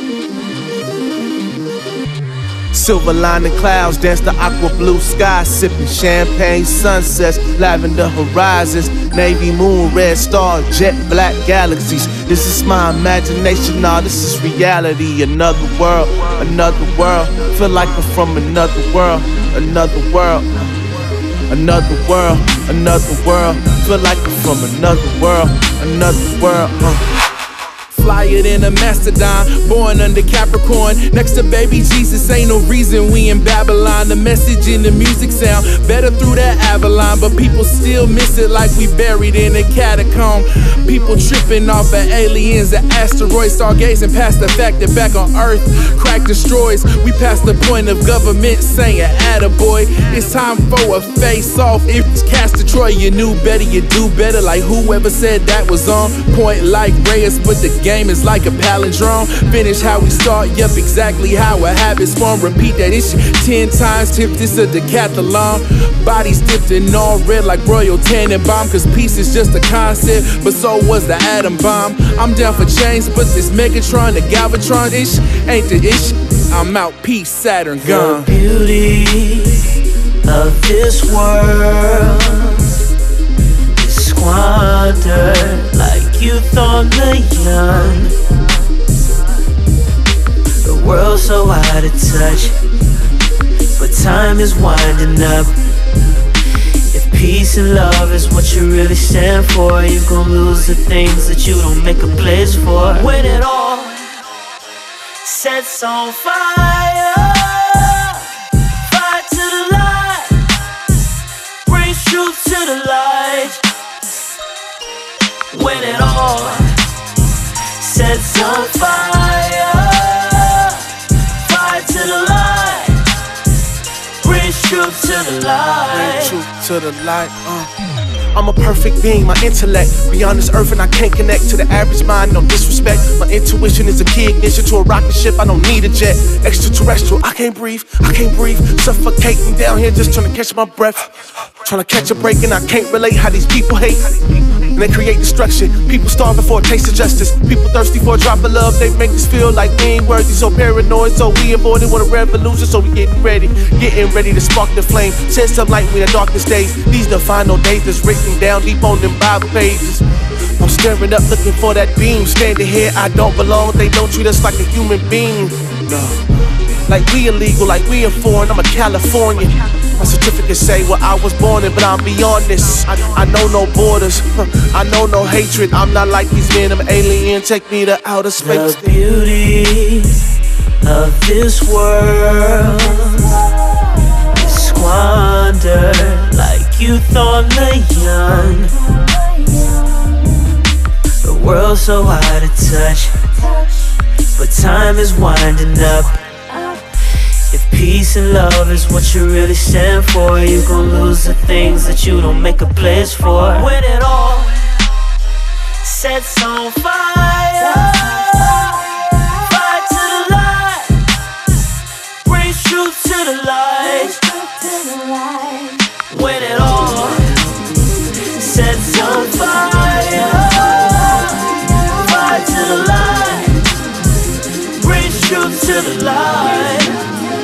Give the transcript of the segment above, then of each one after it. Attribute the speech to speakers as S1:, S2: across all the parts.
S1: Silver lining clouds dance the aqua blue sky, sipping champagne sunsets, lavender horizons, navy moon, red stars, jet black galaxies. This is my imagination, nah, this is reality. Another world, feel like I'm from another world, another world, another world, another world, feel like I'm from another world, another world.
S2: Flyer than a mastodon, born under Capricorn. Next to baby Jesus, ain't no reason we in Babylon. The message in the music sound better through that Avalon, but people still miss it like we buried in a catacomb. People tripping off of aliens and asteroids, stargazing past the fact that back on Earth, crack destroys. We past the point of government saying, attaboy. It's time for a face-off. If it's cast to Troy, you knew better, you do better. Like whoever said that was on point like Reyes, but the game is like a palindrome. Finish how we start, yep, exactly how a habit's formed. Repeat that issue 10 times, tip this a decathlon. Bodies dipped in all red like Royal Tannenbaum, cause peace is just a concept, but so was the atom bomb. I'm down for change, but this Megatron, the Galvatron ish ain't the issue. I'm out, peace, Saturn gone.
S3: The beauty of this world is squandered like youth on the young. The world's so out of touch, but time is winding up. If peace and love is what you really stand for, you gon' lose the things that you don't make a place for. When it all sets on fire, fire to the light, brings truth to the light. When it all sets on fire, fire to the light, brings truth to the light.
S1: Bring truth to the light. I'm a perfect being, my intellect beyond this earth, and I can't connect to the average mind, no disrespect. My intuition is a key ignition to a rocket ship, I don't need a jet. Extraterrestrial, I can't breathe, suffocating down here just trying to catch my breath. Trying to catch a break and I can't relate how these people hate, and they create destruction. People starving for a taste of justice, people thirsty for a drop of love. They make us feel like we ain't worthy, so paranoid, so we avoided with a revolution. So we getting ready to spark the flame. Shed some light in the darkest days. These the final days that's written down deep on them Bible pages. I'm staring up looking for that beam. Standing here, I don't belong. They don't treat us like a human being. No, like we illegal, like we are foreign. I'm a Californian. My certificates say where I was born in, but I'm beyond this. I know no borders, I know no hatred. I'm not like these men, I'm alien. Take me to outer space.
S3: The beauty of this world is squandered like youth on the young. The world's so out of touch, but time is winding up. If peace and love is what you really stand for, you gon' lose the things that you don't make a place for. When it all sets on fire, fire to the light, brings truth to the light. When it all sets on fire, fire to the light, brings truth to the light.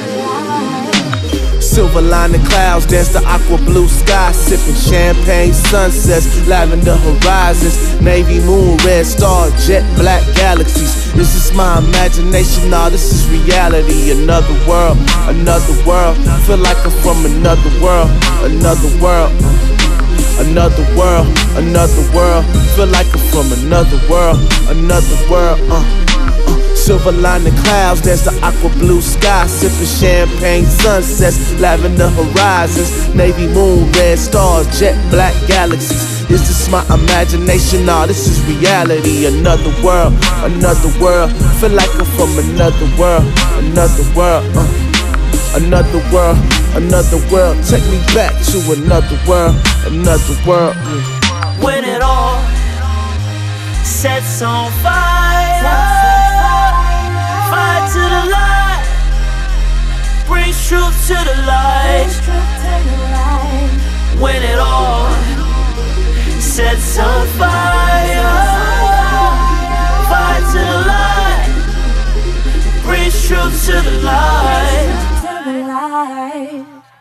S1: Silver lining clouds dance the aqua blue sky, sipping champagne sunsets, lavender horizons, navy moon, red stars, jet black galaxies. This is my imagination, nah, this is reality. Another world, feel like I'm from another world, another world, another world, another world, feel like I'm from another world, another world. Silver lining clouds, there's the aqua blue sky, sipping champagne sunsets, lavender horizons, navy moon, red stars, jet black galaxies. Is this my imagination? Nah, this is reality. Another world, feel like I'm from another world, another world, another world, another world. Take me back to another world, another world.
S3: When it all sets on fire, fire to the light, brings truth to the light. When it all sets on fire, fire to the light, truth to the light.
S4: To the light.